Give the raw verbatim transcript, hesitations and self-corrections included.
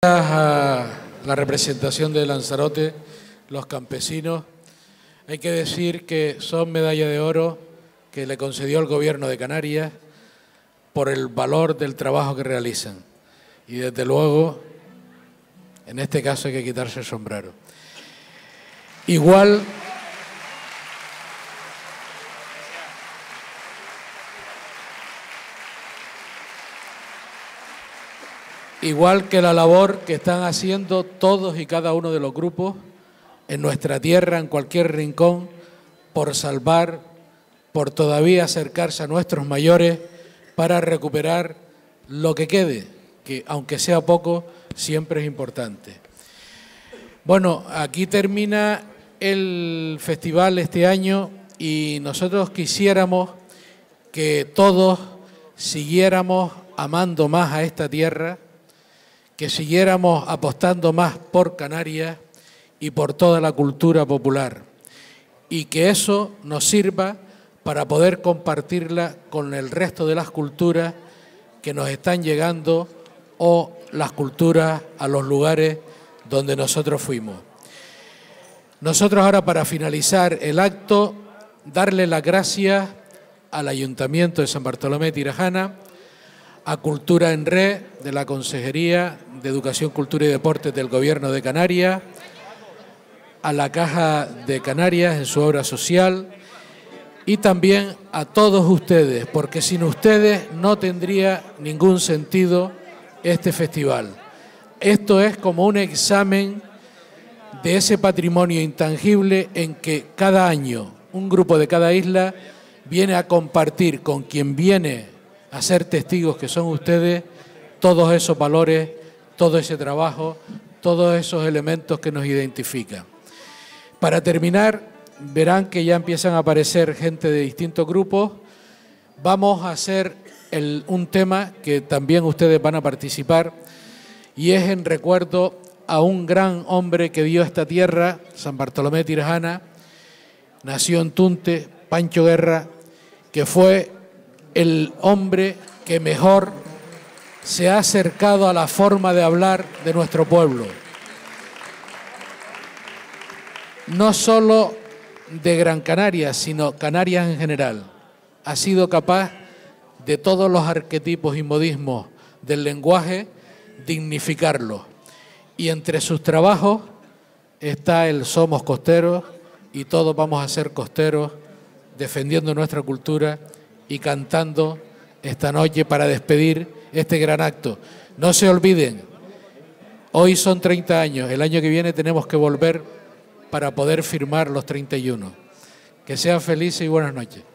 A la representación de Lanzarote, los campesinos, hay que decir que son medalla de oro que le concedió el Gobierno de Canarias por el valor del trabajo que realizan. Y desde luego, en este caso hay que quitarse el sombrero. Igual, igual que la labor que están haciendo todos y cada uno de los grupos en nuestra tierra, en cualquier rincón, por salvar, por todavía acercarse a nuestros mayores para recuperar lo que quede, que aunque sea poco, siempre es importante. Bueno, aquí termina el festival este año y nosotros quisiéramos que todos siguiéramos amando más a esta tierra, que siguiéramos apostando más por Canarias y por toda la cultura popular, y que eso nos sirva para poder compartirla con el resto de las culturas que nos están llegando o las culturas a los lugares donde nosotros fuimos. Nosotros ahora, para finalizar el acto, darle las gracias al Ayuntamiento de San Bartolomé de Tirajana, a Cultura en Red, de la Consejería de Educación, Cultura y Deportes del Gobierno de Canarias, a la Caja de Canarias en su obra social y también a todos ustedes, porque sin ustedes no tendría ningún sentido este festival. Esto es como un examen de ese patrimonio intangible en que cada año un grupo de cada isla viene a compartir con quien viene a ser testigos, que son ustedes, todos esos valores, todo ese trabajo, todos esos elementos que nos identifican. Para terminar, verán que ya empiezan a aparecer gente de distintos grupos. Vamos a hacer el, un tema que también ustedes van a participar, y es en recuerdo a un gran hombre que dio esta tierra, San Bartolomé de Tirajana, nació en Tunte, Pancho Guerra, que fue el hombre que mejor se ha acercado a la forma de hablar de nuestro pueblo. No solo de Gran Canaria, sino Canarias en general. Ha sido capaz de todos los arquetipos y modismos del lenguaje dignificarlos. Y entre sus trabajos está el Somos Costeros, y todos vamos a ser costeros, defendiendo nuestra cultura y cantando esta noche para despedir este gran acto. No se olviden, hoy son treinta años, el año que viene tenemos que volver para poder firmar los treinta y uno. Que sean felices y buenas noches.